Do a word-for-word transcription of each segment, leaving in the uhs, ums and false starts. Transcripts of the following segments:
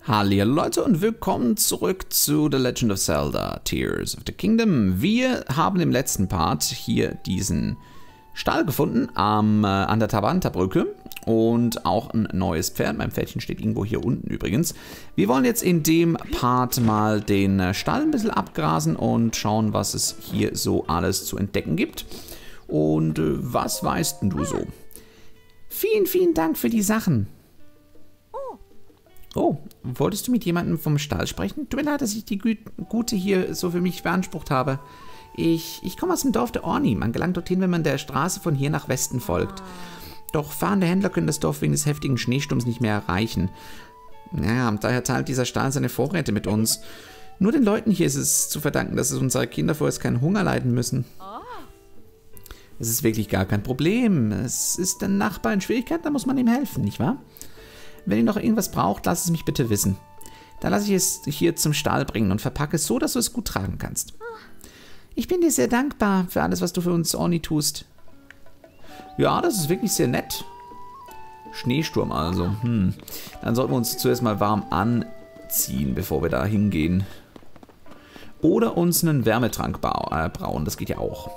Hallo Leute und willkommen zurück zu The Legend of Zelda Tears of the Kingdom. Wir haben im letzten Part hier diesen Stall gefunden am, äh, an der Tawanta-Brücke und auch ein neues Pferd. Mein Pferdchen steht irgendwo hier unten übrigens. Wir wollen jetzt in dem Part mal den Stall ein bisschen abgrasen und schauen, was es hier so alles zu entdecken gibt. Und äh, was weißt denn du so? Vielen, vielen Dank für die Sachen. Oh, wolltest du mit jemandem vom Stall sprechen? Tut mir leid, dass ich die Gü Gute hier so für mich beansprucht habe. Ich, ich komme aus dem Dorf der Orni. Man gelangt dorthin, wenn man der Straße von hier nach Westen folgt. Doch fahrende Händler können das Dorf wegen des heftigen Schneesturms nicht mehr erreichen. Naja, daher teilt dieser Stall seine Vorräte mit uns. Nur den Leuten hier ist es zu verdanken, dass es unsere Kinder vorerst keinen Hunger leiden müssen. Es ist wirklich gar kein Problem. Es ist ein Nachbar in Schwierigkeiten, da muss man ihm helfen, nicht wahr? Wenn ihr noch irgendwas braucht, lasst es mich bitte wissen. Dann lasse ich es hier zum Stall bringen und verpacke es so, dass du es gut tragen kannst. Ich bin dir sehr dankbar für alles, was du für uns Orni tust. Ja, das ist wirklich sehr nett. Schneesturm also. Hm. Dann sollten wir uns zuerst mal warm anziehen, bevor wir da hingehen. Oder uns einen Wärmetrank äh, brauen, das geht ja auch.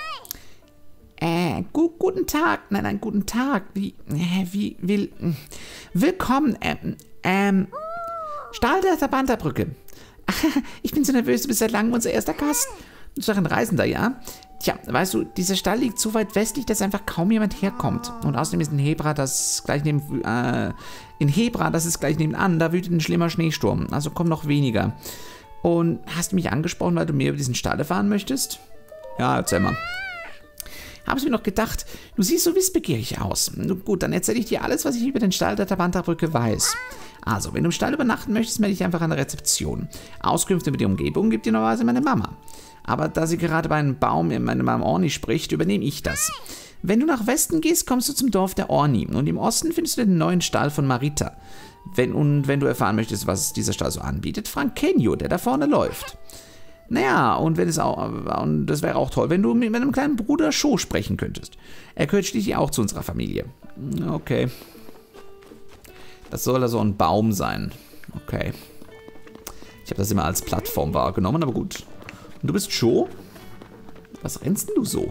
Äh, gu guten Tag, nein, nein, guten Tag, wie, äh, wie, will, willkommen, ähm, ähm, Stall der Tawanta-Brücke. Ich bin so nervös, du bist seit langem unser erster Gast. Du bist doch ein Reisender, ja? Tja, weißt du, dieser Stall liegt so weit westlich, dass einfach kaum jemand herkommt. Und außerdem ist in Hebra das gleich neben, äh, in Hebra, das ist gleich nebenan, da wütet ein schlimmer Schneesturm, also kommen noch weniger. Und hast du mich angesprochen, weil du mehr über diesen Stall erfahren möchtest? Ja, erzähl mal. Habe ich mir noch gedacht, du siehst so wissbegierig aus. Gut, dann erzähle ich dir alles, was ich über den Stall der Tawanta-Brücke weiß. Also, wenn du im Stall übernachten möchtest, melde dich einfach an der Rezeption. Auskünfte über die Umgebung gibt dir normalerweise meine Mama. Aber da sie gerade bei einem Baum in meinem Orni spricht, übernehme ich das. Wenn du nach Westen gehst, kommst du zum Dorf der Orni. Und im Osten findest du den neuen Stall von Marita. Wenn, und wenn du erfahren möchtest, was dieser Stall so anbietet, frag Kenyo, der da vorne läuft. Naja, und wenn es auch, und das wäre auch toll, wenn du mit meinem kleinen Bruder Sho sprechen könntest. Er gehört schließlich auch zu unserer Familie. Okay. Das soll also ein Baum sein. Okay. Ich habe das immer als Plattform wahrgenommen, aber gut. Und du bist Sho? Was rennst denn du so?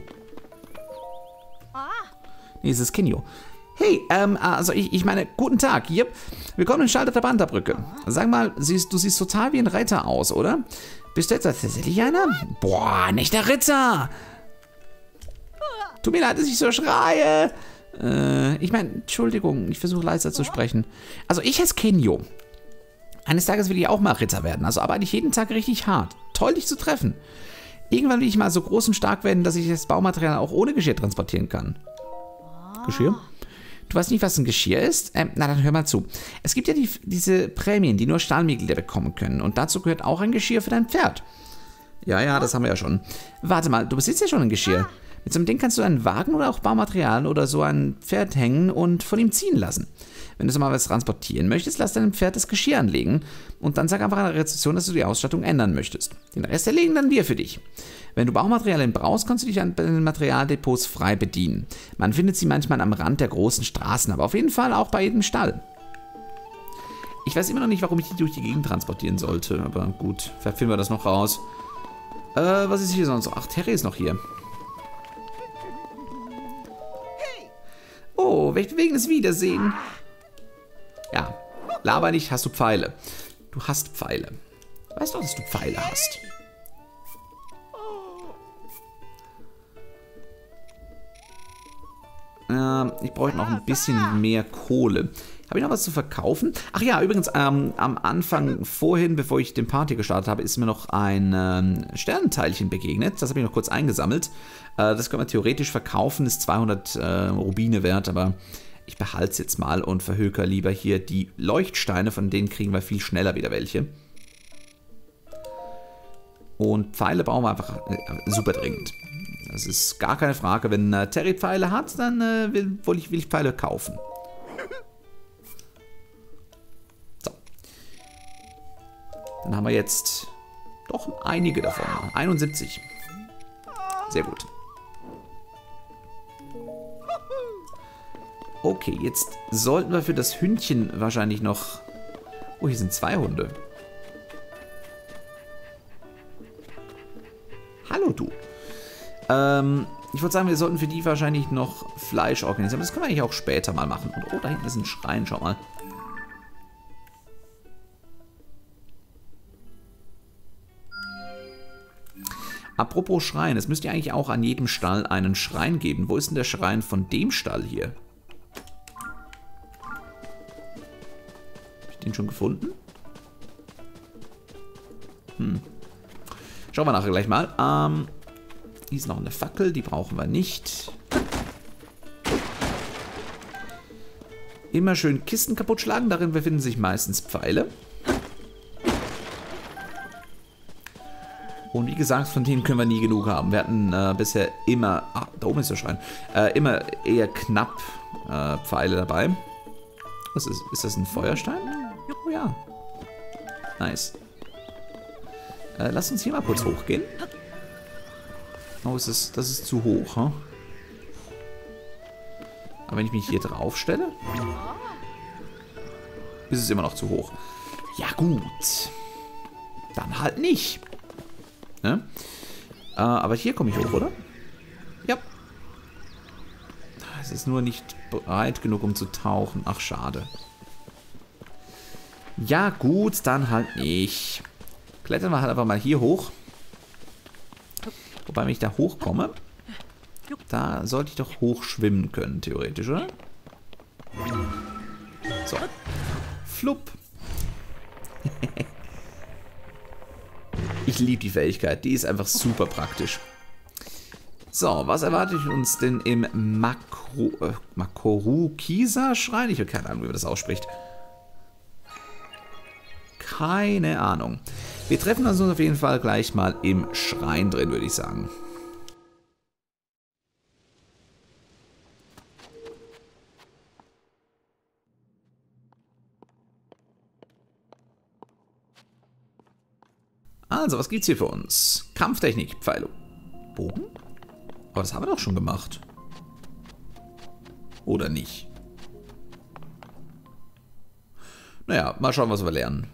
Nee, es ist Kenyo. Hey, ähm, also ich, ich meine, guten Tag, yep. Willkommen in Stall der Tawanta-Brücke. Sag mal, siehst, du siehst total wie ein Reiter aus, oder? Bist du jetzt tatsächlich einer? Boah, nicht der Ritter! Tut mir leid, dass ich so schreie. Äh, ich meine, Entschuldigung, ich versuche leiser zu sprechen. Also ich heiße Kenyo. Eines Tages will ich auch mal Ritter werden, also arbeite ich jeden Tag richtig hart. Toll, dich zu treffen. Irgendwann will ich mal so groß und stark werden, dass ich das Baumaterial auch ohne Geschirr transportieren kann. Geschirr? Du weißt nicht, was ein Geschirr ist? Ähm, na, dann hör mal zu. Es gibt ja die, diese Prämien, die nur Stallmitglieder bekommen können. Und dazu gehört auch ein Geschirr für dein Pferd. Ja, ja, das haben wir ja schon. Warte mal, du besitzt ja schon ein Geschirr. Mit so einem Ding kannst du einen Wagen oder auch Baumaterial oder so ein Pferd hängen und von ihm ziehen lassen. Wenn du so mal was transportieren möchtest, lass deinem Pferd das Geschirr anlegen. Und dann sag einfach an der Rezeption, dass du die Ausstattung ändern möchtest. Den Rest erlegen dann wir für dich. Wenn du Baumaterialien brauchst, kannst du dich an den Materialdepots frei bedienen. Man findet sie manchmal am Rand der großen Straßen, aber auf jeden Fall auch bei jedem Stall. Ich weiß immer noch nicht, warum ich die durch die Gegend transportieren sollte, aber gut, vielleicht finden wir das noch raus. Äh, was ist hier sonst? Ach, Terry ist noch hier. Oh, welch bewegendes Wiedersehen. Ja, laber nicht, hast du Pfeile. Du hast Pfeile. Weißt du, dass du Pfeile hast? Ich bräuchte noch ein bisschen mehr Kohle. Habe ich noch was zu verkaufen? Ach ja, übrigens, ähm, am Anfang vorhin, bevor ich den Party gestartet habe, ist mir noch ein ähm, Sternenteilchen begegnet. Das habe ich noch kurz eingesammelt. Äh, das können wir theoretisch verkaufen, ist zweihundert äh, Rubine wert, aber ich behalte es jetzt mal und verhöker lieber hier die Leuchtsteine, von denen kriegen wir viel schneller wieder welche. Und Pfeile brauchen wir einfach äh, super dringend. Das ist gar keine Frage. Wenn äh, Terry Pfeile hat, dann äh, will, will, ich, will ich Pfeile kaufen. So. Dann haben wir jetzt doch einige davon. einundsiebzig. Sehr gut. Okay, jetzt sollten wir für das Hündchen wahrscheinlich noch Oh, hier sind zwei Hunde. Hallo, du. Ähm, ich würde sagen, wir sollten für die wahrscheinlich noch Fleisch organisieren. Aber das können wir eigentlich auch später mal machen. Und oh, da hinten ist ein Schrein, schau mal. Apropos Schrein, es müsste ja eigentlich auch an jedem Stall einen Schrein geben. Wo ist denn der Schrein von dem Stall hier? Habe ich den schon gefunden? Hm. Schauen wir nachher gleich mal. Ähm, hier ist noch eine Fackel, die brauchen wir nicht. Immer schön Kisten kaputt schlagen, darin befinden sich meistens Pfeile. Und wie gesagt, von denen können wir nie genug haben. Wir hatten äh, bisher immer, ah, da oben ist der Schrein, äh, immer eher knapp äh, Pfeile dabei. Was ist, ist das ein Feuerstein? Oh ja. Nice. Äh, lass uns hier mal kurz hochgehen. Oh, ist das, das ist zu hoch, hm? Aber wenn ich mich hier drauf stelle, ist es immer noch zu hoch. Ja gut. Dann halt nicht. Ne? Äh, aber hier komme ich hoch, oder? Ja. Es ist nur nicht breit genug, um zu tauchen. Ach, schade. Ja, gut, dann halt nicht. Klettern wir halt einfach mal hier hoch. Wobei, wenn ich da hochkomme, da sollte ich doch hoch schwimmen können, theoretisch, oder? So. Flupp. Ich liebe die Fähigkeit, die ist einfach super praktisch. So, was erwartet uns denn im Makro, äh, Makorukisa-Schrein? Ich habe keine Ahnung, wie man das ausspricht. Keine Ahnung. Wir treffen uns auf jeden Fall gleich mal im Schrein drin, würde ich sagen. Also, was gibt's hier für uns? Kampftechnik, Pfeile. Bogen? Aber das haben wir doch schon gemacht. Oder nicht? Naja, mal schauen, was wir lernen.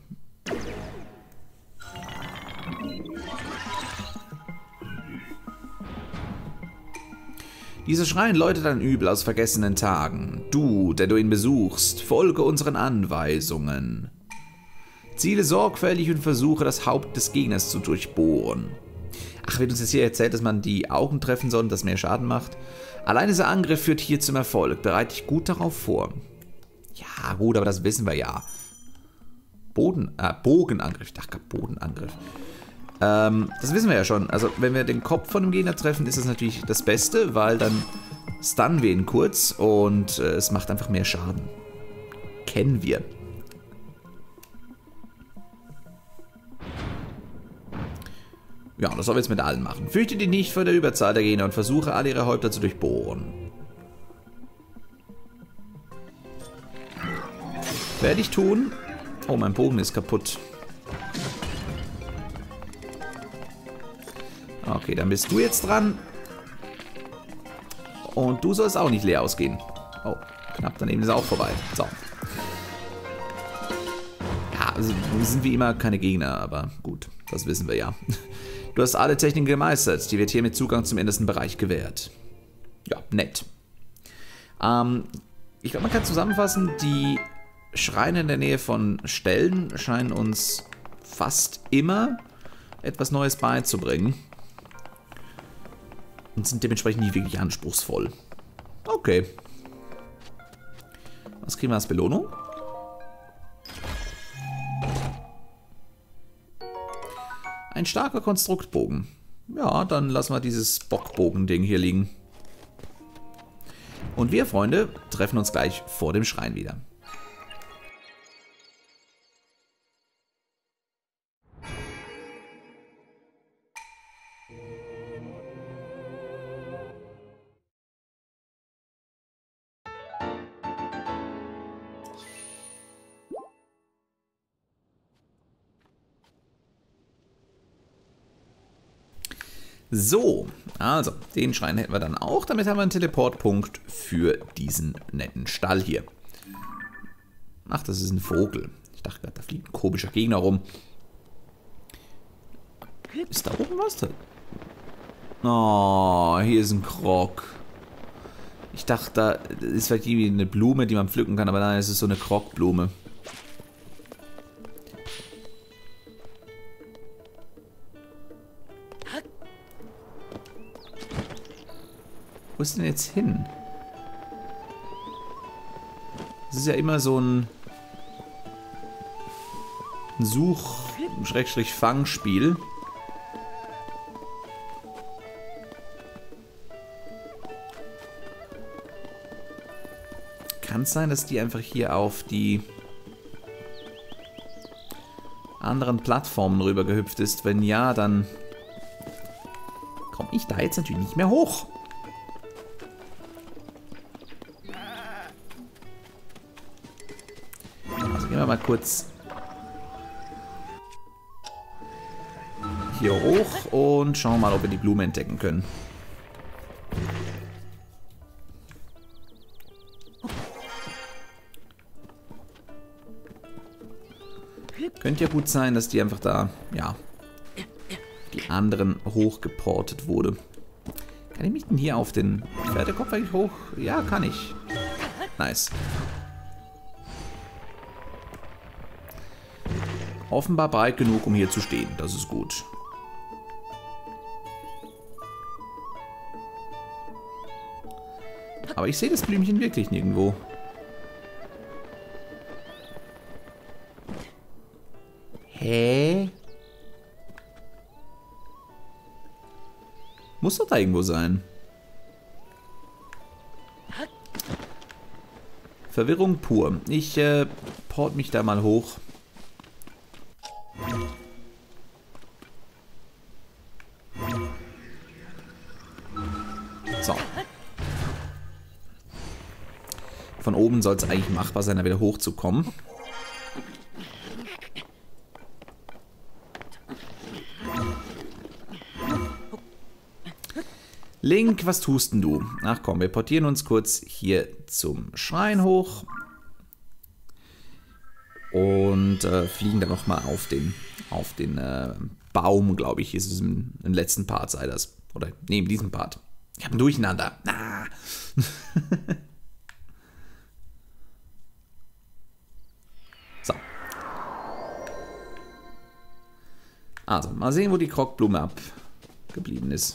Dieser Schrein läutet ein Übel aus vergessenen Tagen. Du, der du ihn besuchst, folge unseren Anweisungen. Ziele sorgfältig und versuche, das Haupt des Gegners zu durchbohren. Ach, wird uns jetzt hier erzählt, dass man die Augen treffen soll und das mehr Schaden macht? Allein dieser Angriff führt hier zum Erfolg. Bereite dich gut darauf vor. Ja, gut, aber das wissen wir ja. Boden, äh, Bogenangriff. Ich dachte, Bodenangriff. Ähm, das wissen wir ja schon. Also, wenn wir den Kopf von dem Gegner treffen, ist das natürlich das Beste, weil dann stunnen wir ihn kurz und äh, es macht einfach mehr Schaden. Kennen wir. Ja, das sollen wir jetzt mit allen machen. Fürchte dich nicht vor der Überzahl der Gegner und versuche, alle ihre Häupter zu durchbohren. Werde ich tun. Oh, mein Bogen ist kaputt. Okay, dann bist du jetzt dran. Und du sollst auch nicht leer ausgehen. Oh, knapp daneben ist er auch vorbei. So. Ja, also wir sind wie immer keine Gegner, aber gut, das wissen wir ja. Du hast alle Techniken gemeistert, die wird hiermit Zugang zum innersten Bereich gewährt. Ja, nett. Ähm, ich glaube, man kann zusammenfassen, die Schreine in der Nähe von Ställen scheinen uns fast immer etwas Neues beizubringen. Und sind dementsprechend nicht wirklich anspruchsvoll. Okay. Was kriegen wir als Belohnung? Ein starker Konstruktbogen. Ja, dann lassen wir dieses Bockbogen-Ding hier liegen. Und wir, Freunde, treffen uns gleich vor dem Schrein wieder. So, also, den Schrein hätten wir dann auch. Damit haben wir einen Teleportpunkt für diesen netten Stall hier. Ach, das ist ein Vogel. Ich dachte gerade, da fliegt ein komischer Gegner rum. Ist da oben was? Oh, hier ist ein Krog. Ich dachte, da ist vielleicht irgendwie eine Blume, die man pflücken kann, aber nein, es ist so eine Krogblume. Wo ist denn jetzt hin? Das ist ja immer so ein Such-Fangspiel. Kann es sein, dass die einfach hier auf die anderen Plattformen rüber gehüpft ist? Wenn ja, dann komme ich da jetzt natürlich nicht mehr hoch. Also gehen wir mal kurz hier hoch und schauen mal, ob wir die Blume entdecken können. Könnte ja gut sein, dass die einfach da, ja, die anderen hochgeportet wurde. Kann ich mich denn hier auf den Pferdekopf eigentlich hoch? Ja, kann ich. Nice. Offenbar breit genug, um hier zu stehen. Das ist gut. Aber ich sehe das Blümchen wirklich nirgendwo. Hä? Muss doch da irgendwo sein. Verwirrung pur. Ich äh, port mich da mal hoch. So. Von oben soll es eigentlich machbar sein, da wieder hochzukommen. Link, was tust denn du? Ach komm, wir portieren uns kurz hier zum Schrein hoch. Und äh, fliegen dann nochmal auf den, auf den äh, Baum, glaube ich. Ist es im, im letzten Part, sei das. Oder, nee, in diesem Part. Ich habe ein Durcheinander. Ah. So. Also, mal sehen, wo die Krogblume abgeblieben ist.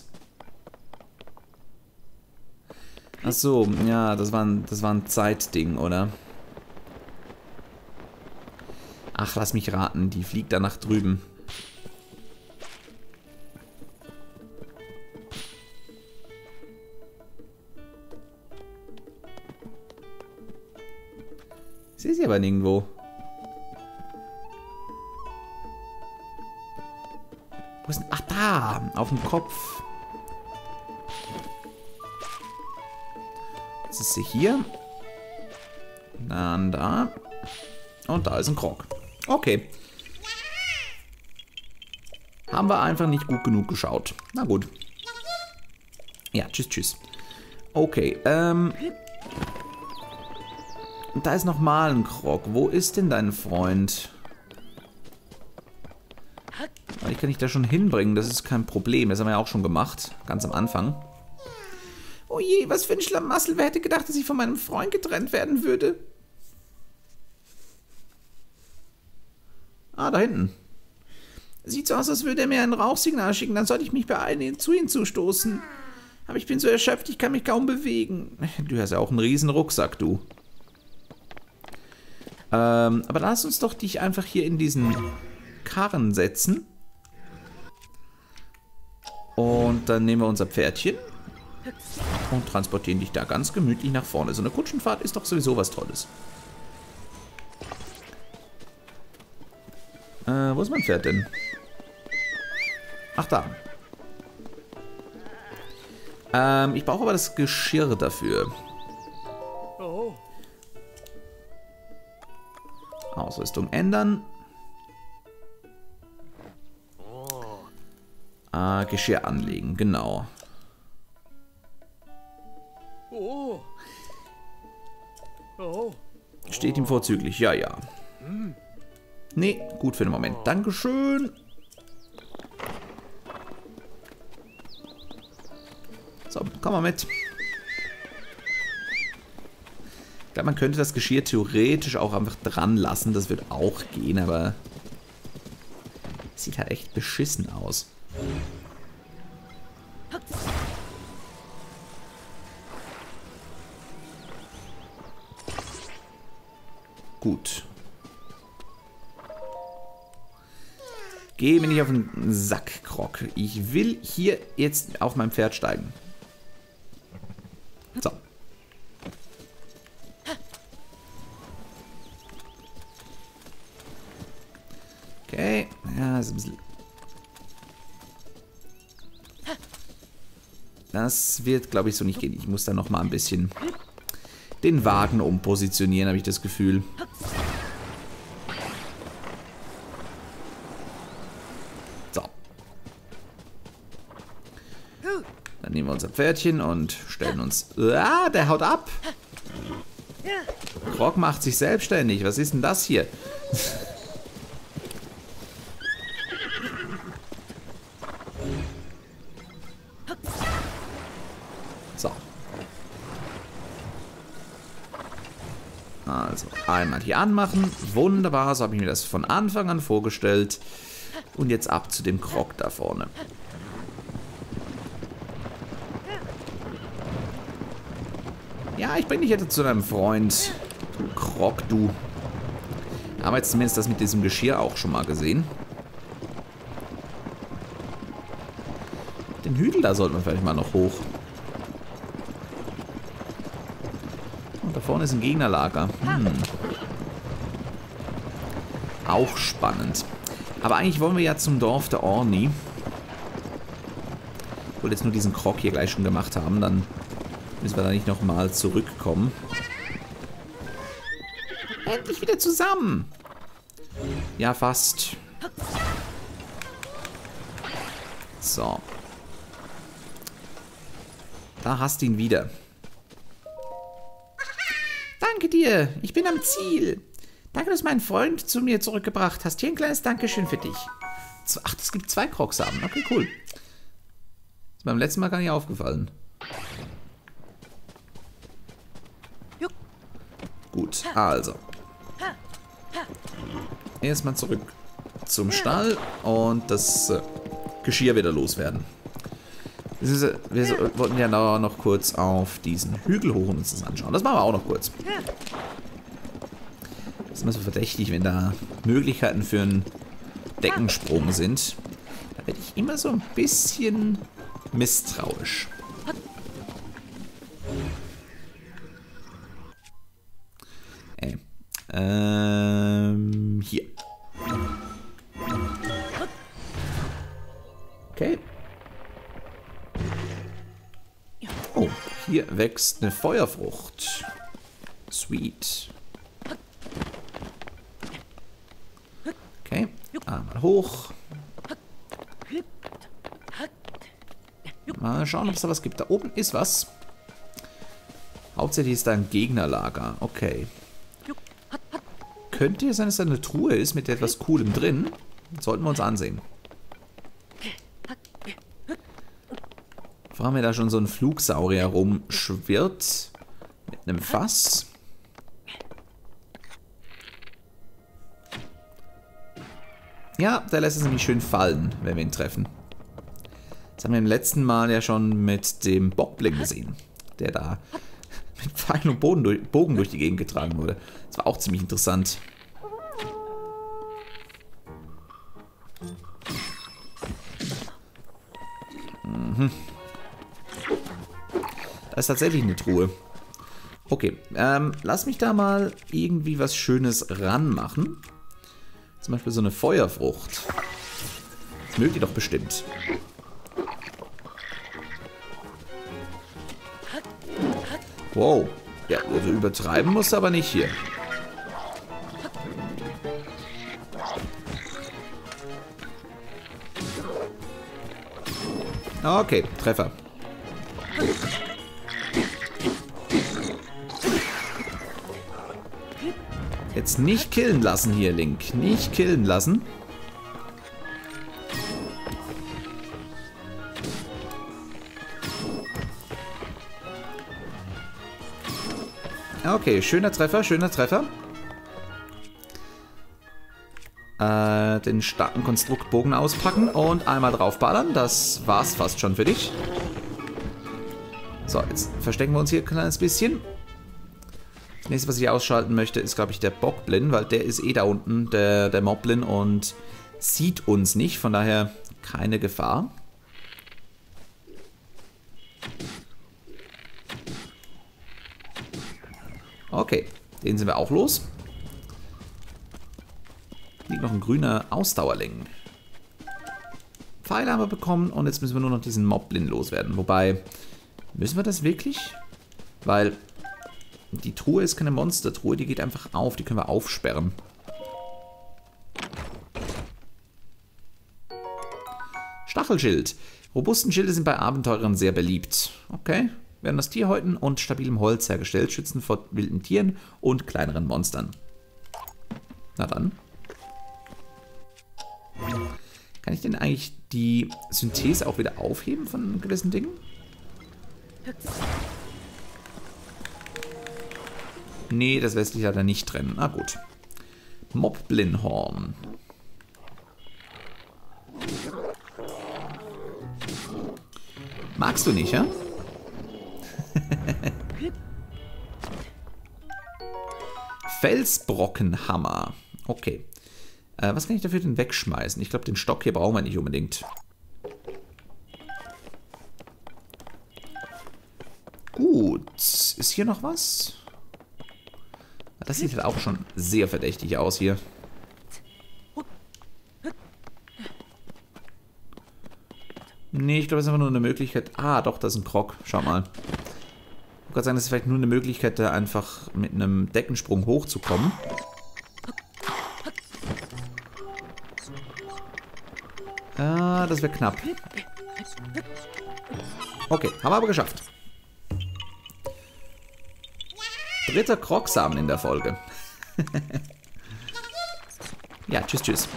Ach so, ja, das war ein, das war ein Zeitding, oder? Ach, lass mich raten, die fliegt da nach drüben. Ich sehe sie aber nirgendwo. Wo ist denn? Ach, da, auf dem Kopf. Jetzt ist sie hier. Dann da. Und da ist ein Krog. Okay. Haben wir einfach nicht gut genug geschaut. Na gut. Ja, tschüss, tschüss. Okay, ähm. Da ist nochmal ein Krog. Wo ist denn dein Freund? Ich kann dich da schon hinbringen, das ist kein Problem. Das haben wir ja auch schon gemacht, ganz am Anfang. Oh je, was für ein Schlamassel. Wer hätte gedacht, dass ich von meinem Freund getrennt werden würde? Ah, da hinten. Sieht so aus, als würde er mir ein Rauchsignal schicken. Dann sollte ich mich beeilen, zu ihm zu stoßen. Aber ich bin so erschöpft, ich kann mich kaum bewegen. Du hast ja auch einen riesen Rucksack, du. Ähm, aber lass uns doch dich einfach hier in diesen Karren setzen. Und dann nehmen wir unser Pferdchen und transportieren dich da ganz gemütlich nach vorne. So eine Kutschenfahrt ist doch sowieso was Tolles. Äh, wo ist mein Pferd denn? Ach, da. Ähm, ich brauche aber das Geschirr dafür. Ausrüstung ändern. Ah, Geschirr anlegen, genau. Steht ihm vorzüglich, ja, ja. Nee, gut für den Moment. Dankeschön. So, komm mal mit. Ich glaube, man könnte das Geschirr theoretisch auch einfach dran lassen. Das wird auch gehen, aber sieht halt echt beschissen aus. Gut. Geh mir nicht auf den Sack, Krog. Ich will hier jetzt auf mein Pferd steigen. So. Okay. Ja, ist ein bisschen... Das wird, glaube ich, so nicht gehen. Ich muss da noch mal ein bisschen den Wagen umpositionieren, habe ich das Gefühl. So. Dann nehmen wir unser Pferdchen und stellen uns... Ah, der haut ab! Krog macht sich selbstständig. Was ist denn das hier? So. Also, einmal hier anmachen. Wunderbar, so habe ich mir das von Anfang an vorgestellt. Und jetzt ab zu dem Krog da vorne. Ja, ich bringe dich jetzt zu deinem Freund. Du Krog, du. Haben wir jetzt zumindest das mit diesem Geschirr auch schon mal gesehen. Den Hügel da sollten wir vielleicht mal noch hoch. Und da vorne ist ein Gegnerlager. Hm. Auch spannend. Aber eigentlich wollen wir ja zum Dorf der Orni. Ich wollte jetzt nur diesen Krog hier gleich schon gemacht haben, dann müssen wir da nicht nochmal zurückkommen. Endlich wieder zusammen! Ja, fast. So. Da hast du ihn wieder. Danke dir, ich bin am Ziel. Danke, dass du meinen Freund zu mir zurückgebracht hast. Hier ein kleines Dankeschön für dich. Ach, es gibt zwei Krogsamen. Okay, cool. Ist mir beim letzten Mal gar nicht aufgefallen. Gut, also. Erstmal zurück zum Stall und das äh, Geschirr wieder loswerden. Das ist, äh, wir so, wollten ja noch, noch kurz auf diesen Hügel hoch und uns das anschauen. Das machen wir auch noch kurz. Das ist immer so verdächtig, wenn da Möglichkeiten für einen Deckensprung sind. Da werde ich immer so ein bisschen misstrauisch. Ey. Ähm, hier. Okay. Oh, hier wächst eine Feuerfrucht. Sweet. Okay, einmal hoch. Mal schauen, ob es da was gibt. Da oben ist was. Hauptsächlich ist da ein Gegnerlager. Okay. Könnte es sein, dass da eine Truhe ist mit etwas Coolem drin? Sollten wir uns ansehen. Vor allem, wenn da schon so ein Flugsaurier rumschwirrt. Mit einem Fass. Ja, der lässt es nämlich schön fallen, wenn wir ihn treffen. Das haben wir im letzten Mal ja schon mit dem Bockling gesehen. Der da mit Pfeil und Bogen durch, Bogen durch die Gegend getragen wurde. Das war auch ziemlich interessant. Mhm. Da ist tatsächlich eine Truhe. Okay, ähm, lass mich da mal irgendwie was Schönes ranmachen. Zum Beispiel so eine Feuerfrucht. Das mögt ihr doch bestimmt. Wow. Ja, also übertreiben musst du aber nicht hier. Okay, Treffer. Jetzt Jetzt nicht killen lassen hier, Link. Nicht killen lassen. Okay, schöner Treffer, schöner Treffer. Äh, den starken Konstruktbogen auspacken und einmal draufballern. Das war's fast schon für dich. So, jetzt verstecken wir uns hier ein kleines bisschen. Das nächste, was ich ausschalten möchte, ist, glaube ich, der Bockblin, weil der ist eh da unten, der, der Moblin, und sieht uns nicht. Von daher keine Gefahr. Okay, den sind wir auch los. Liegt noch ein grüner Ausdauerling. Pfeile haben wir bekommen und jetzt müssen wir nur noch diesen Moblin loswerden. Wobei, müssen wir das wirklich? Weil die Truhe ist keine Monstertruhe, die geht einfach auf. Die können wir aufsperren. Stachelschild. Robusten Schilde sind bei Abenteurern sehr beliebt. Okay. Werden aus Tierhäuten und stabilem Holz hergestellt, schützen vor wilden Tieren und kleineren Monstern. Na dann. Kann ich denn eigentlich die Synthese auch wieder aufheben von gewissen Dingen? Nee, das lässt sich leider nicht trennen. Na gut. Moblinhorn. Magst du nicht, ja? Felsbrockenhammer. Okay. Äh, was kann ich dafür denn wegschmeißen? Ich glaube, den Stock hier brauchen wir nicht unbedingt. Gut. Ist hier noch was? Das sieht halt auch schon sehr verdächtig aus hier. Nee, ich glaube, das ist einfach nur eine Möglichkeit. Ah, doch, das ist ein Krog. Schau mal. Ich kann sagen, das ist vielleicht nur eine Möglichkeit, da einfach mit einem Deckensprung hochzukommen. Ah, das wäre knapp. Okay, haben wir aber geschafft. Dritter Krogsamen in der Folge. Ja, tschüss, tschüss.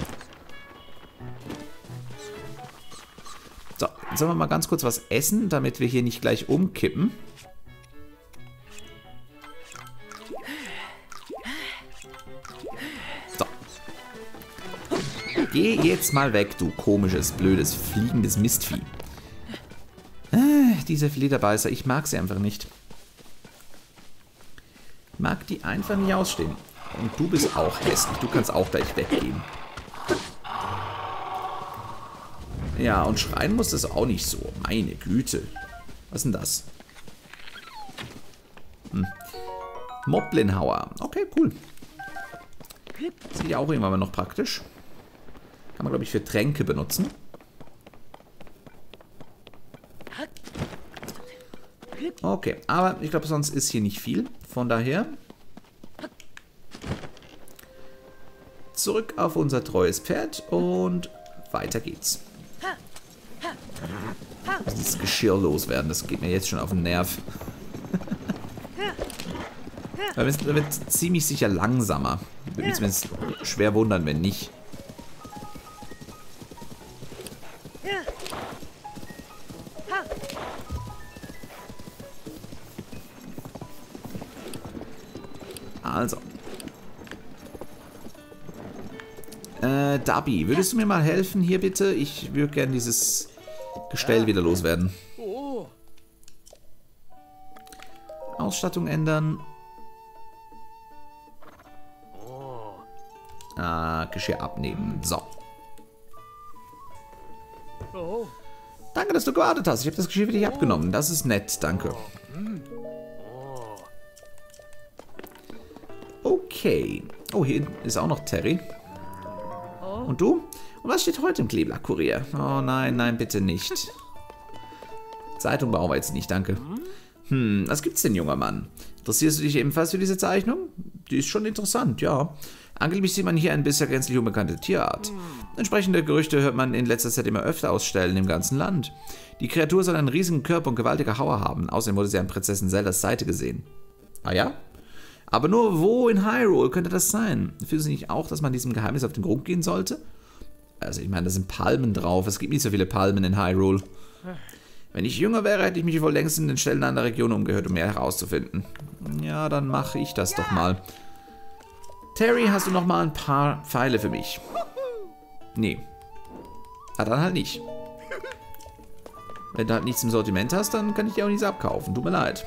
So, jetzt sollen wir mal ganz kurz was essen, damit wir hier nicht gleich umkippen. So. Geh jetzt mal weg, du komisches, blödes, fliegendes Mistvieh. Ah, diese Flederbeißer, ich mag sie einfach nicht. Ich mag die einfach nicht ausstehen. Und du bist auch hässlich, du kannst auch gleich weggehen. Ja, und schreien muss das auch nicht so. Meine Güte. Was ist denn das? Hm. Moblinhauer. Okay, cool. Das ist ja auch irgendwann mal noch praktisch. Kann man, glaube ich, für Tränke benutzen. Okay, aber ich glaube, sonst ist hier nicht viel. Von daher zurück auf unser treues Pferd und weiter geht's. Dieses Geschirr loswerden, das geht mir jetzt schon auf den Nerv. Da wird ziemlich sicher langsamer. Würde mich zumindest schwer wundern, wenn nicht. Also. Äh, Dabi, würdest du mir mal helfen hier bitte? Ich würde gerne dieses Gestell wieder loswerden. Ausstattung ändern. Ah, Geschirr abnehmen. So. Danke, dass du gewartet hast. Ich habe das Geschirr wieder hier abgenommen. Das ist nett, danke. Okay. Oh, hier ist auch noch Terry. Und du? Und was steht heute im Kleeblatt-Kurier? Oh nein, nein, bitte nicht. Zeitung brauchen wir jetzt nicht, danke. Hm, was gibt's denn, junger Mann? Interessierst du dich ebenfalls für diese Zeichnung? Die ist schon interessant, ja. Angeblich sieht man hier eine bisher gänzlich unbekannte Tierart. Entsprechende Gerüchte hört man in letzter Zeit immer öfter aus Ställen im ganzen Land. Die Kreatur soll einen riesigen Körper und gewaltige Hauer haben. Außerdem wurde sie an Prinzessin Zeldas Seite gesehen. Ah ja? Aber nur wo in Hyrule könnte das sein? Fühlen Sie nicht auch, dass man diesem Geheimnis auf den Grund gehen sollte? Also ich meine, da sind Palmen drauf. Es gibt nicht so viele Palmen in Hyrule. Wenn ich jünger wäre, hätte ich mich wohl längst in den Stellen einer Region umgehört, um mehr herauszufinden. Ja, dann mache ich das doch mal. Terry, hast du noch mal ein paar Pfeile für mich? Nee. Ah, dann halt nicht. Wenn du halt nichts im Sortiment hast, dann kann ich dir auch nichts abkaufen. Tut mir leid.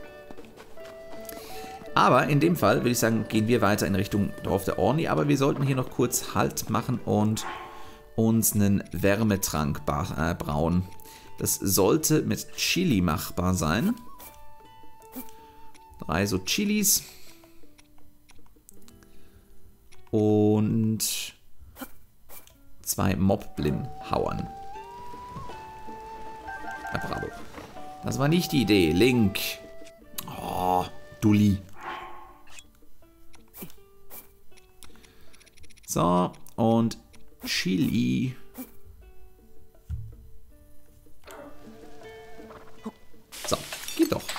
Aber in dem Fall würde ich sagen, gehen wir weiter in Richtung Dorf der Orni. Aber wir sollten hier noch kurz Halt machen und uns einen Wärmetrank äh, brauen. Das sollte mit Chili machbar sein. Drei so Chilis. Und zwei Moblin-Hauern. Ja, bravo. Das war nicht die Idee. Link. Oh, Dulli. So, und Chili. So, geht doch.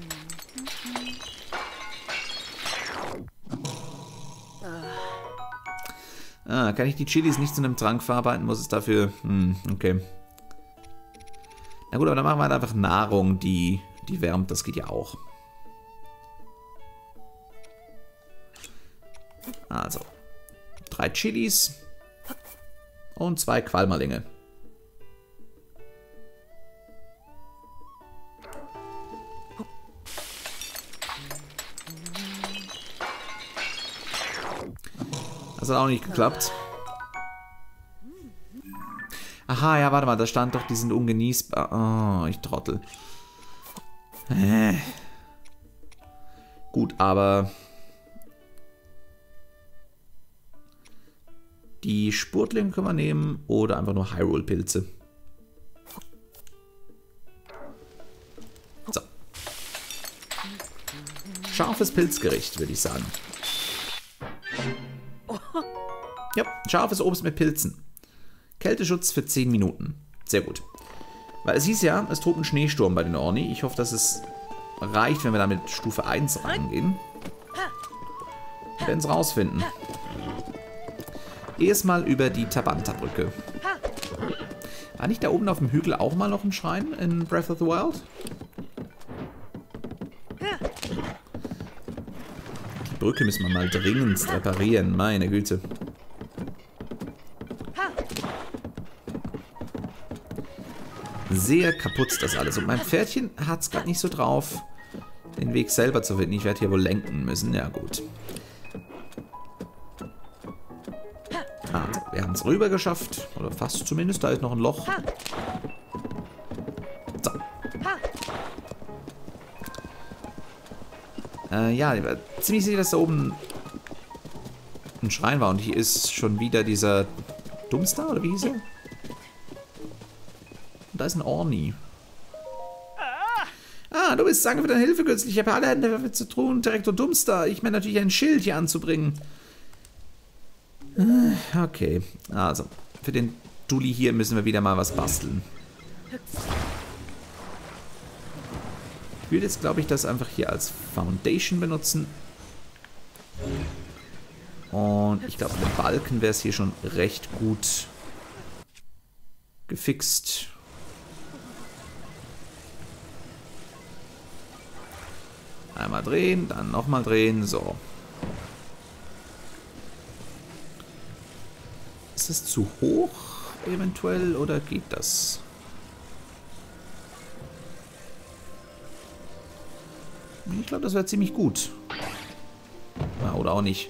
Ah, kann ich die Chilis nicht zu einem Trank verarbeiten? Muss es dafür... Hm, okay. Na gut, aber dann machen wir halt einfach Nahrung, die, die wärmt. Das geht ja auch. Also, drei Chilis und zwei Qualmerlinge. Das hat auch nicht geklappt. Aha, ja, warte mal, da stand doch, die sind ungenießbar. Oh, ich Trottel. Äh. Gut, aber... Die Spurtlinge können wir nehmen oder einfach nur Hyrule-Pilze. So. Scharfes Pilzgericht, würde ich sagen. Ja, scharfes Obst mit Pilzen. Kälteschutz für zehn Minuten. Sehr gut. Weil es hieß ja, es droht ein Schneesturm bei den Orni. Ich hoffe, dass es reicht, wenn wir da mit Stufe eins rangehen. Wir werden es rausfinden. Erstmal über die Tabanta-Brücke. War nicht da oben auf dem Hügel auch mal noch ein Schrein in Breath of the Wild? Die Brücke müssen wir mal dringend reparieren, meine Güte. Sehr kaputt das alles. Und mein Pferdchen hat es gerade nicht so drauf, den Weg selber zu finden. Ich werde hier wohl lenken müssen. Ja, gut. Also, wir haben es rüber geschafft. Oder fast zumindest. Da ist noch ein Loch. So. Äh, ja, ich war ziemlich sicher, dass da oben ein Schrein war. Und hier ist schon wieder dieser Dumpster, oder wie hieß er? Und da ist ein Orni. Ah, du bist, danke für deine Hilfe kürzlich. Ich habe alle Hände dafür zu tun, Direktor Dumpster. Ich meine natürlich ein Schild hier anzubringen. Okay, also für den Dulli hier müssen wir wieder mal was basteln. Ich will jetzt, glaube ich, das einfach hier als Foundation benutzen. Und ich glaube, mit dem Balken wäre es hier schon recht gut gefixt. Einmal drehen, dann nochmal drehen, so. Ist es zu hoch eventuell oder geht das? Ich glaube, das wäre ziemlich gut. Ja, oder auch nicht.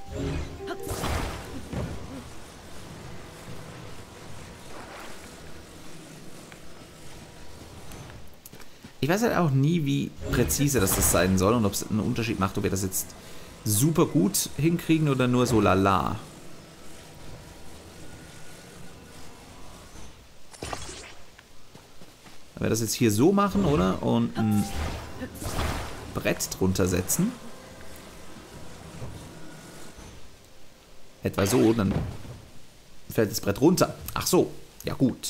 Ich weiß halt auch nie, wie präzise das, das sein soll und ob es einen Unterschied macht, ob wir das jetzt super gut hinkriegen oder nur so lala. Wenn wir das jetzt hier so machen, oder? Und ein Brett drunter setzen. Etwa so, dann fällt das Brett runter. Ach so, ja gut.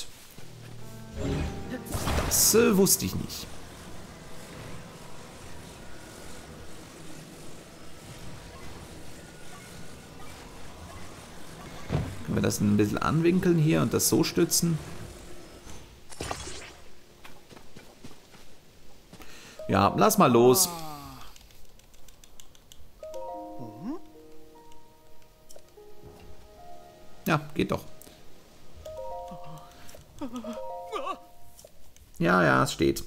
Das äh, wusste ich nicht. wir das ein bisschen anwinkeln hier und das so stützen. Ja, lass mal los. Ja, geht doch. Ja, ja, es steht.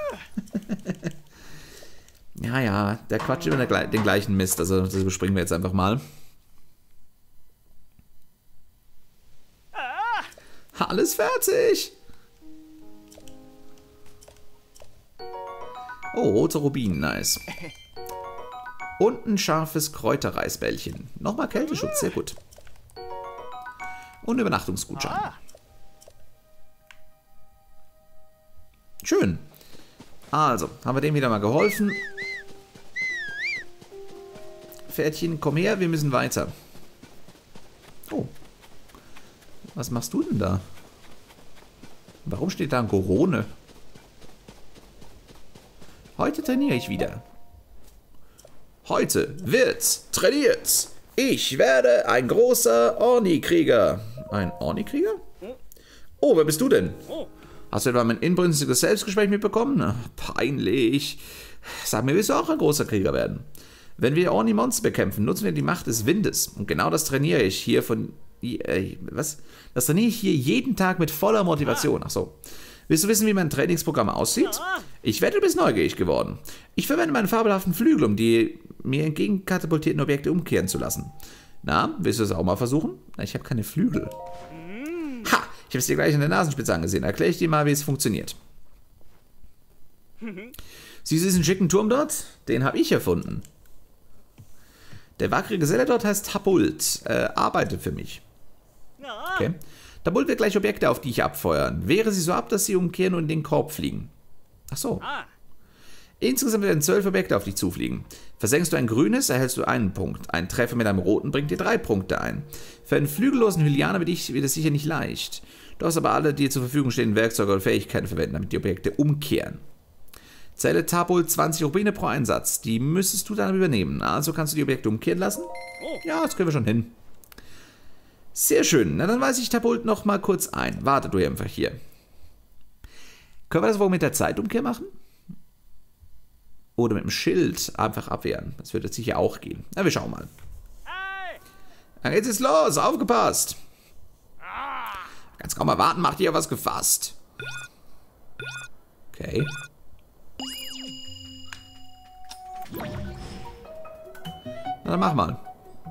Ja, ja, der quatscht immer den gleichen Mist. Also das überspringen wir jetzt einfach mal. Alles fertig. Oh, rote Rubinen, nice. Und ein scharfes Kräuterreisbällchen. Nochmal Kälteschutz, sehr gut. Und Übernachtungsgutschein. Schön. Also, haben wir dem wieder mal geholfen. Pferdchen, komm her, wir müssen weiter. Oh. Was machst du denn da? Warum steht da ein Gorone? Heute trainiere ich wieder. Heute wird's trainiert. Ich werde ein großer Orni-Krieger. Ein Orni-Krieger? Oh, wer bist du denn? Hast du etwa mein inbrünstiges Selbstgespräch mitbekommen? Na, peinlich. Sag mir, willst du auch ein großer Krieger werden? Wenn wir Orni-Monster bekämpfen, nutzen wir die Macht des Windes. Und genau das trainiere ich hier von... Äh, was? Das trainiere ich hier jeden Tag mit voller Motivation. Ach so. Willst du wissen, wie mein Trainingsprogramm aussieht? Ich wette, du bist neugierig geworden. Ich verwende meinen fabelhaften Flügel, um die mir entgegenkatapultierten Objekte umkehren zu lassen. Na, willst du das auch mal versuchen? Na, ich habe keine Flügel. Ha! Ich habe es dir gleich an der Nasenspitze angesehen. Erkläre ich dir mal, wie es funktioniert. Siehst du diesen schicken Turm dort? Den habe ich erfunden. Der wackere Geselle dort heißt Tabult. Äh, arbeitet für mich. Okay. Tabult wird gleich Objekte, auf die ich abfeuern. Wehre sie so ab, dass sie umkehren und in den Korb fliegen. Ach so. Insgesamt werden zwölf Objekte auf dich zufliegen. Versenkst du ein grünes, erhältst du einen Punkt. Ein Treffer mit einem roten bringt dir drei Punkte ein. Für einen flügellosen Hylianer wird, ich, wird es sicher nicht leicht. Du hast aber alle dir zur Verfügung stehenden Werkzeuge oder Fähigkeiten verwenden, damit die Objekte umkehren. Zähle Tabult zwanzig Rubine pro Einsatz. Die müsstest du dann übernehmen. Also kannst du die Objekte umkehren lassen? Ja, das können wir schon hin. Sehr schön. Na, dann weise ich Tabult noch mal kurz ein. Warte du einfach hier. Können wir das wohl mit der Zeitumkehr machen? Oder mit dem Schild einfach abwehren. Das würde sicher auch gehen. Na, wir schauen mal. Dann geht's jetzt los. Aufgepasst. Ganz kaum erwarten, macht ihr was gefasst. Okay. Na, dann mach mal.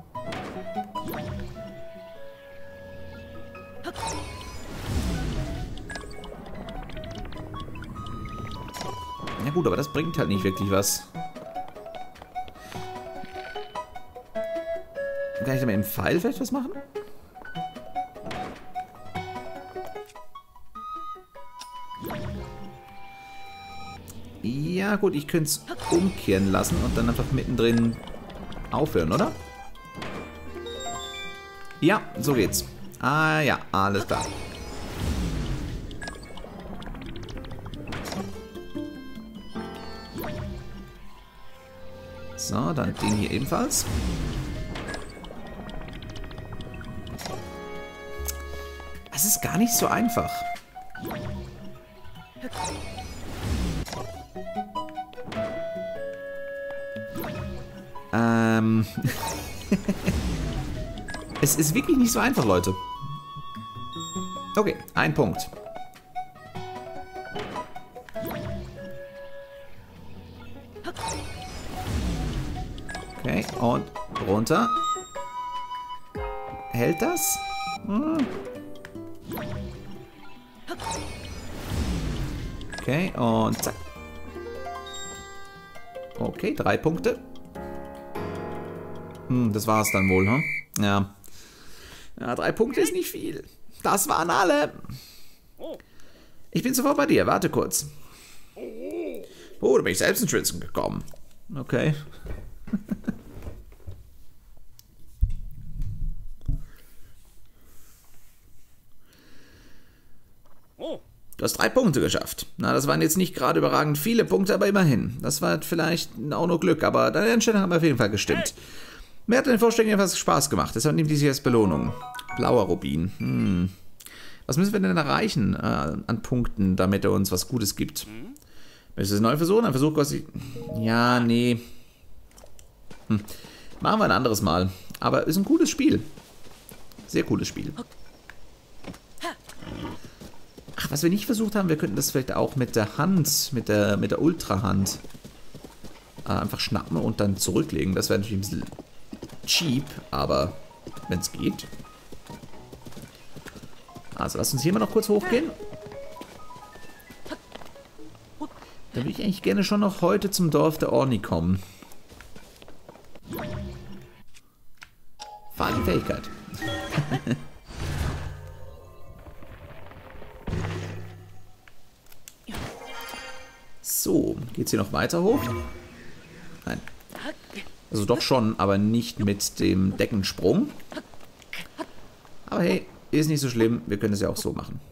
Ja gut, aber das bringt halt nicht wirklich was. Kann ich da mit dem Pfeil vielleicht was machen? Ja gut, ich könnte es umkehren lassen und dann einfach mittendrin aufhören, oder? Ja, so geht's. Ah ja, alles klar. So, dann den hier ebenfalls. Das ist gar nicht so einfach. Ähm... Es ist wirklich nicht so einfach, Leute. Okay, ein Punkt. Okay, und runter. Hält das? Hm. Okay, und zack. Okay, drei Punkte. Hm, das war's dann wohl, hm? Ja. Ja, drei Punkte ist nicht viel. Das waren alle. Ich bin sofort bei dir. Warte kurz. Oh, da bin ich selbst ins Schwitzen gekommen. Okay. Du hast drei Punkte geschafft. Na, das waren jetzt nicht gerade überragend viele Punkte, aber immerhin. Das war vielleicht auch nur Glück, aber deine Entscheidung hat mir auf jeden Fall gestimmt. Mir hat deine Vorstellung etwas Spaß gemacht, deshalb nimmt die sich als Belohnung. Blauer Rubin. Hm. Was müssen wir denn erreichen äh, an Punkten, damit er uns was Gutes gibt? Möchtest du es neu versuchen? Ein Versuch kostet... Ja, nee. Hm. Machen wir ein anderes Mal. Aber ist ein cooles Spiel. Sehr cooles Spiel. Ach, was wir nicht versucht haben, wir könnten das vielleicht auch mit der Hand, mit der, mit der Ultra-Hand äh, einfach schnappen und dann zurücklegen. Das wäre natürlich ein bisschen cheap, aber wenn es geht. Also, lass uns hier mal noch kurz hochgehen. Da würde ich eigentlich gerne schon noch heute zum Dorf der Orni kommen. Fahr die Fähigkeit. So, geht's hier noch weiter hoch? Nein. Also doch schon, aber nicht mit dem Deckensprung. Aber hey, ist nicht so schlimm. Wir können es ja auch so machen.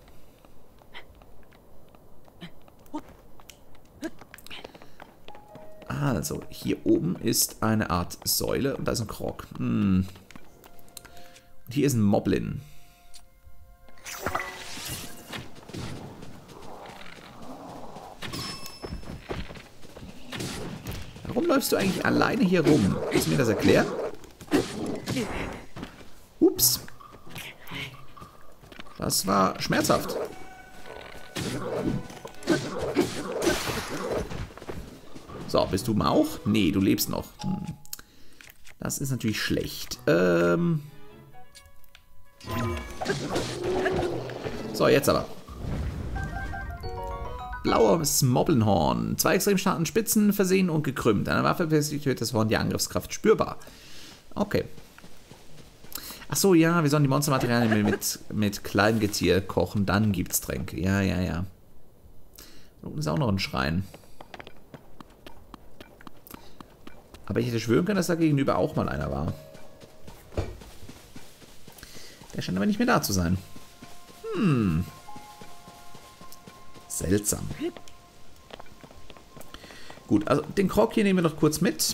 Also, hier oben ist eine Art Säule und da ist ein Krog. Hm. Und hier ist ein Moblin. Warum läufst du eigentlich alleine hier rum? Kannst du mir das erklären? Ups. Das war schmerzhaft. So, bist du auch? Nee, du lebst noch. Hm. Das ist natürlich schlecht. Ähm. So, jetzt aber. Blaues Moblin-Horn. Zwei extrem starken Spitzen versehen und gekrümmt. Eine Waffe wird das Horn die Angriffskraft spürbar. Okay. Ach so, ja, wir sollen die Monstermaterialien mit, mit Kleingetier kochen. Dann gibt's Tränke. Ja, ja, ja. Da unten ist auch noch ein Schrein. Aber ich hätte schwören können, dass da gegenüber auch mal einer war. Der scheint aber nicht mehr da zu sein. Hm. Seltsam. Gut, also den Krog hier nehmen wir noch kurz mit.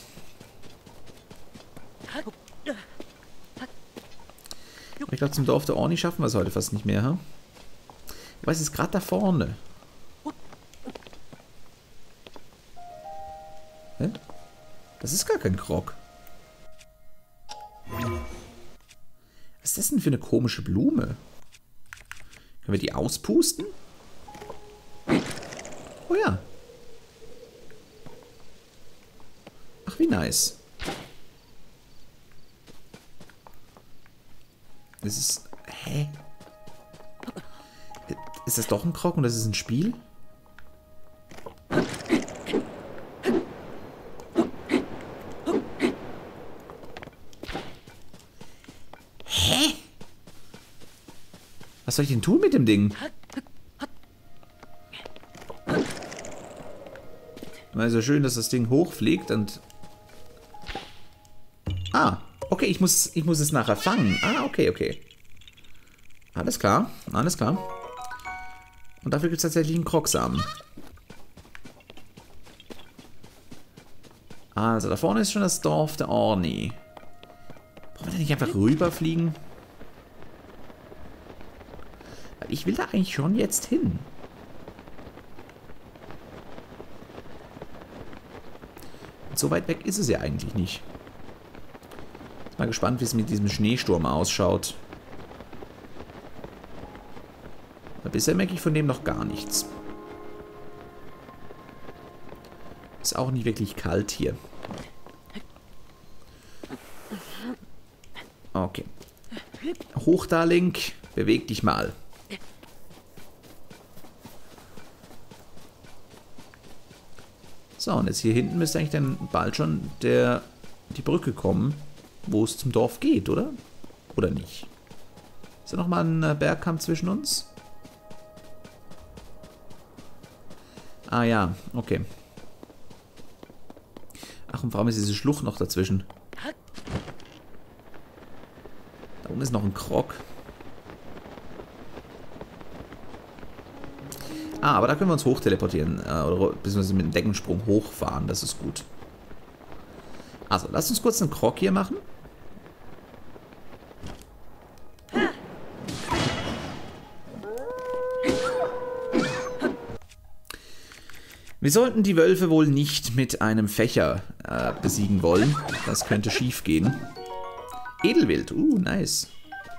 Ich glaube, zum Dorf der Orni schaffen wir es heute fast nicht mehr. Hm? Ich weiß, es ist gerade da vorne. Hä? Das ist gar kein Krog. Was ist das denn für eine komische Blume? Können wir die auspusten? Oh ja. Ach, wie nice. Das ist... Hä? Ist das doch ein Krog und das ist ein Spiel? Hä? Was soll ich denn tun mit dem Ding? Also schön, dass das Ding hochfliegt und... Ah, okay, ich muss, ich muss es nachher fangen. Ah, okay, okay. Alles klar, alles klar. Und dafür gibt es tatsächlich einen Krogsamen. Also, da vorne ist schon das Dorf der Orni. Wollen wir da nicht einfach rüberfliegen? Weil ich will da eigentlich schon jetzt hin. So weit weg ist es ja eigentlich nicht. Mal gespannt, wie es mit diesem Schneesturm ausschaut. Aber bisher merke ich von dem noch gar nichts. Ist auch nicht wirklich kalt hier. Okay. Hoch da, Link. Beweg dich mal. So, und jetzt hier hinten müsste eigentlich dann bald schon der, die Brücke kommen, wo es zum Dorf geht, oder? Oder nicht? Ist da nochmal ein Bergkamm zwischen uns? Ah ja, okay. Ach, und warum ist diese Schlucht noch dazwischen? Da oben ist noch ein Krog. Ah, aber da können wir uns hoch teleportieren. Äh, oder beziehungsweise mit dem Deckensprung hochfahren. Das ist gut. Also, lasst uns kurz einen Krog hier machen. Wir sollten die Wölfe wohl nicht mit einem Fächer äh, besiegen wollen. Das könnte schief gehen. Edelwild, uh, nice.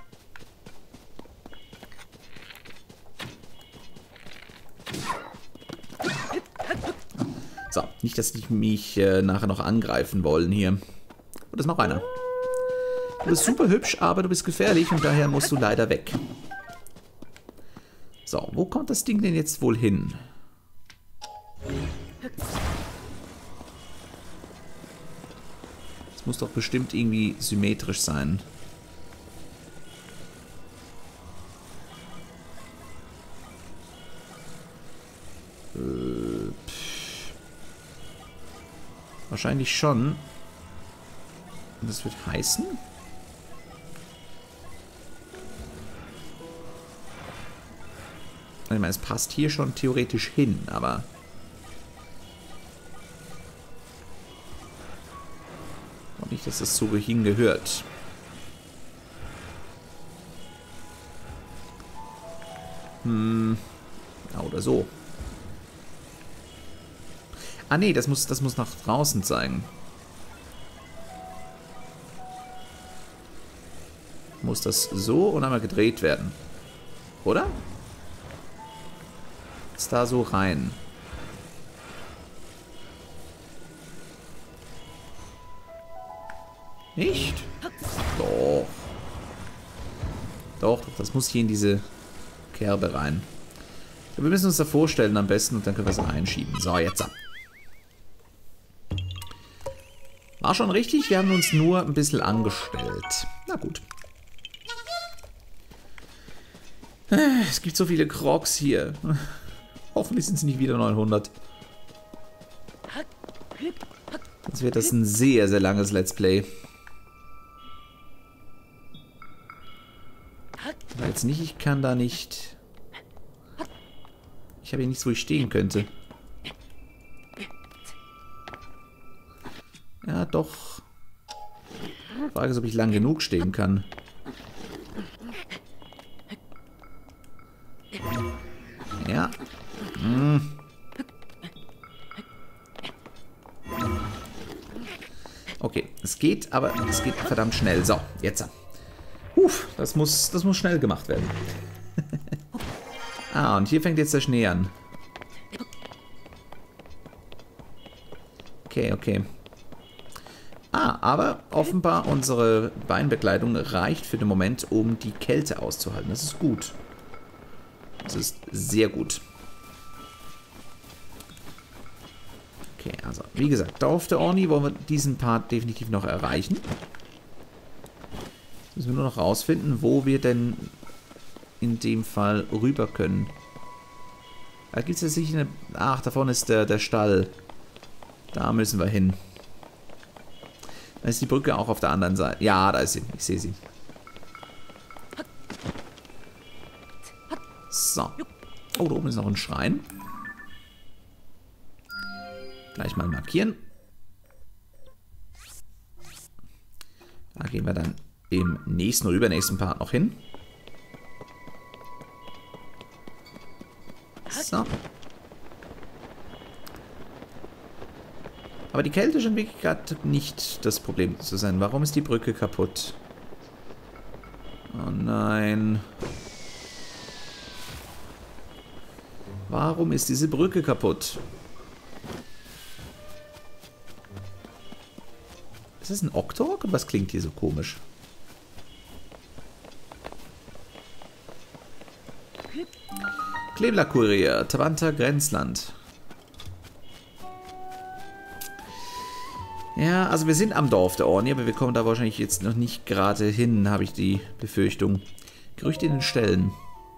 So, nicht, dass die mich äh, nachher noch angreifen wollen hier. Oh, da ist noch einer. Du bist super hübsch, aber du bist gefährlich und daher musst du leider weg. So, wo kommt das Ding denn jetzt wohl hin? Das muss doch bestimmt irgendwie symmetrisch sein. Äh, wahrscheinlich schon. Und das wird heißen? Ich meine, es passt hier schon theoretisch hin, aber... Und nicht, dass das so hingehört. Hm. Ja, oder so. Ah, nee, das muss, das muss nach draußen zeigen. Muss das so und einmal gedreht werden. Oder? Ist da so rein. Nicht? Doch. Doch, doch, das muss hier in diese Kerbe rein. Ja, wir müssen uns da vorstellen am besten und dann können wir es reinschieben. So, jetzt ab. War schon richtig, wir haben uns nur ein bisschen angestellt. Na gut. Es gibt so viele Crocs hier. Hoffentlich sind es nicht wieder neunhundert. Sonst wird das ein sehr, sehr langes Let's Play. Aber jetzt nicht, ich kann da nicht... Ich habe hier nichts, wo ich stehen könnte. Ja, doch. Die Frage ist, ob ich lang genug stehen kann. Ja. Hm. Okay, es geht, aber es geht verdammt schnell. So, jetzt. Uff, das muss, das muss schnell gemacht werden. Ah, und hier fängt jetzt der Schnee an. Okay, okay. Ah, aber offenbar unsere Beinbekleidung reicht für den Moment, um die Kälte auszuhalten. Das ist gut. Das ist sehr gut. Okay, also wie gesagt, Dorf der Orni wollen wir diesen Part definitiv noch erreichen. Jetzt müssen wir nur noch rausfinden, wo wir denn in dem Fall rüber können. Da gibt es ja sicher eine... Ach, da vorne ist der, der Stall. Da müssen wir hin. Da ist die Brücke auch auf der anderen Seite. Ja, da ist sie. Ich sehe sie. So. Oh, da oben ist noch ein Schrein. Gleich mal markieren. Da gehen wir dann im nächsten oder übernächsten Part noch hin. So. Aber die Kälte scheint wirklich gerade nicht das Problem zu sein. Warum ist die Brücke kaputt? Oh nein. Warum ist diese Brücke kaputt? Ist das ein Oktorok? Und was klingt hier so komisch? Klebler-Kurier, Tavanta Grenzland. Ja, also wir sind am Dorf der Orni, aber wir kommen da wahrscheinlich jetzt noch nicht gerade hin, habe ich die Befürchtung. Gerüchte in den Ställen.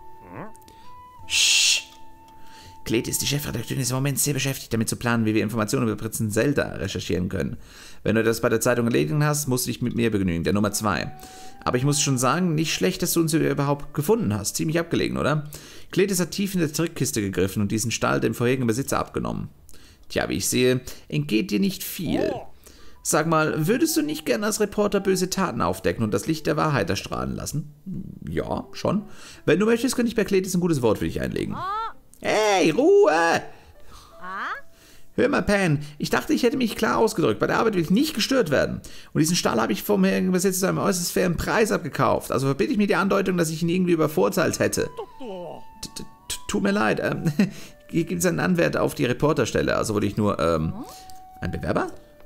Shh. Kleti ist die Chefredakteurin, ist im Moment sehr beschäftigt, damit zu planen, wie wir Informationen über Prinzen Zelda recherchieren können. Wenn du das bei der Zeitung erledigt hast, musst du dich mit mir begnügen, der Nummer zwei. Aber ich muss schon sagen, nicht schlecht, dass du uns überhaupt gefunden hast. Ziemlich abgelegen, oder? Kletis hat tief in der Trickkiste gegriffen und diesen Stall dem vorherigen Besitzer abgenommen. Tja, wie ich sehe, entgeht dir nicht viel. Sag mal, würdest du nicht gerne als Reporter böse Taten aufdecken und das Licht der Wahrheit erstrahlen lassen? Ja, schon. Wenn du möchtest, könnte ich bei Kletis ein gutes Wort für dich einlegen. Hey, Ruhe! Hör mal, Pan, ich dachte, ich hätte mich klar ausgedrückt. Bei der Arbeit will ich nicht gestört werden. Und diesen Stall habe ich vom Herrn Übersetzer zu einem äußerst fairen Preis abgekauft. Also verbitte ich mir die Andeutung, dass ich ihn irgendwie übervorteilt hätte. Tut mir leid. Ähm, hier gibt es einen Anwärter auf die Reporterstelle. Also wollte ich nur, ähm, ein Bewerber?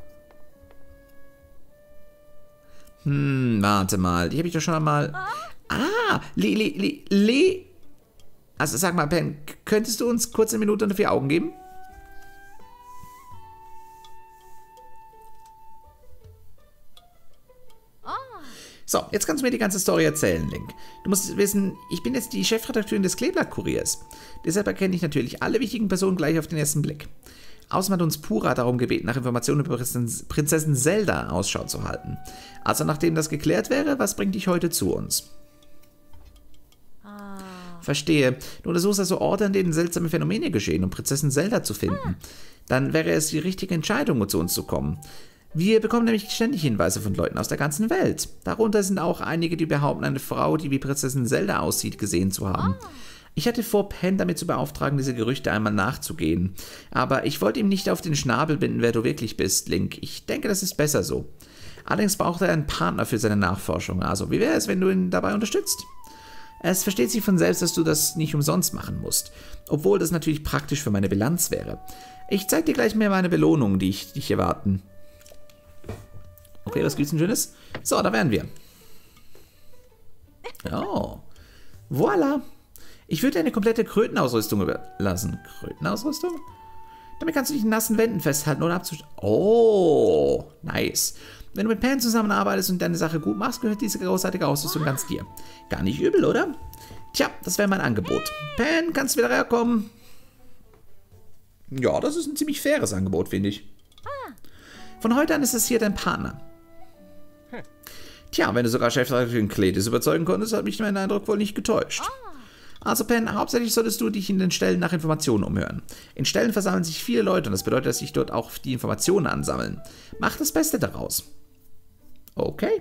Hm, warte mal. Die habe ich doch schon einmal... Ah, Le, Le, Le, Le... Also sag mal, Pen, könntest du uns kurz eine Minute unter vier Augen geben? So, jetzt kannst du mir die ganze Story erzählen, Link. Du musst wissen, ich bin jetzt die Chefredakteurin des Kleeblatt-Kuriers. Deshalb erkenne ich natürlich alle wichtigen Personen gleich auf den ersten Blick. Außerdem hat uns Pura darum gebeten, nach Informationen über Prinzessin Zelda Ausschau zu halten. Also nachdem das geklärt wäre, was bringt dich heute zu uns? Ah. Verstehe. Du untersuchst also Orte, an denen seltsame Phänomene geschehen, um Prinzessin Zelda zu finden. Ah. Dann wäre es die richtige Entscheidung, um zu uns zu kommen. Wir bekommen nämlich ständig Hinweise von Leuten aus der ganzen Welt. Darunter sind auch einige, die behaupten, eine Frau, die wie Prinzessin Zelda aussieht, gesehen zu haben. Ah. Ich hatte vor, Pen damit zu beauftragen, diese Gerüchte einmal nachzugehen. Aber ich wollte ihm nicht auf den Schnabel binden, wer du wirklich bist, Link. Ich denke, das ist besser so. Allerdings braucht er einen Partner für seine Nachforschung. Also, wie wäre es, wenn du ihn dabei unterstützt? Es versteht sich von selbst, dass du das nicht umsonst machen musst. Obwohl das natürlich praktisch für meine Bilanz wäre. Ich zeig dir gleich mehr meine Belohnung, die ich dich erwarten. Okay, was gibt's denn Schönes? So, da wären wir. Oh. Voila. Ich würde dir eine komplette Krötenausrüstung überlassen. Krötenausrüstung? Damit kannst du dich in nassen Wänden festhalten oder abzustellen. Oh, nice. Wenn du mit Pan zusammenarbeitest und deine Sache gut machst, gehört diese großartige Ausrüstung ganz dir. Gar nicht übel, oder? Tja, das wäre mein Angebot. Pan, kannst du wieder herkommen? Ja, das ist ein ziemlich faires Angebot, finde ich. Von heute an ist es hier dein Partner. Tja, wenn du sogar Chefredakteurin Cletus überzeugen konntest, hat mich mein Eindruck wohl nicht getäuscht. Also Pen, hauptsächlich solltest du dich in den Stellen nach Informationen umhören. In Stellen versammeln sich viele Leute und das bedeutet, dass sich dort auch die Informationen ansammeln. Mach das Beste daraus. Okay.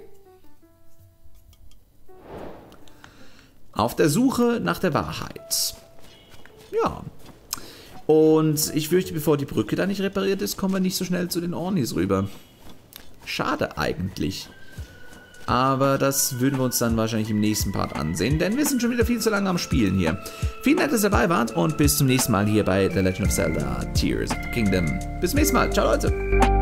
Auf der Suche nach der Wahrheit. Ja. Und ich fürchte, bevor die Brücke da nicht repariert ist, kommen wir nicht so schnell zu den Ornis rüber. Schade eigentlich. Aber das würden wir uns dann wahrscheinlich im nächsten Part ansehen, denn wir sind schon wieder viel zu lange am Spielen hier. Vielen Dank, dass ihr dabei wart und bis zum nächsten Mal hier bei The Legend of Zelda Tears of the Kingdom. Bis zum nächsten Mal. Ciao, Leute.